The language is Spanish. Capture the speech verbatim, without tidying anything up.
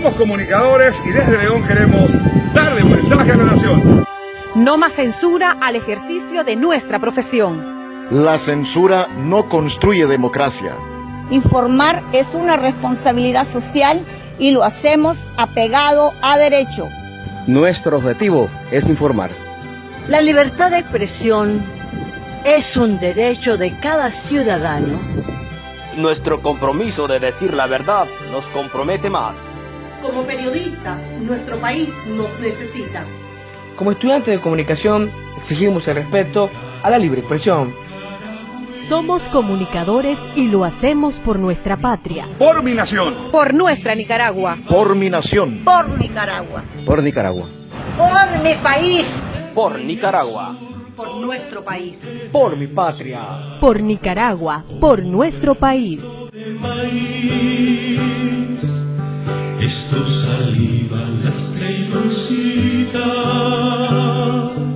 Somos comunicadores y desde León queremos darle un mensaje a la nación. No más censura al ejercicio de nuestra profesión. La censura no construye democracia. Informar es una responsabilidad social y lo hacemos apegado a derecho. Nuestro objetivo es informar. La libertad de expresión es un derecho de cada ciudadano. Nuestro compromiso de decir la verdad nos compromete más. Como periodistas, nuestro país nos necesita. Como estudiantes de comunicación, exigimos el respeto a la libre expresión. Somos comunicadores y lo hacemos por nuestra patria. Por mi nación. Por nuestra Nicaragua. Por mi nación. Por Nicaragua. Por Nicaragua. Por mi país. Por Nicaragua. Por nuestro país. Por mi patria. Por Nicaragua. Por nuestro país. Esto saliva las traigoncitas.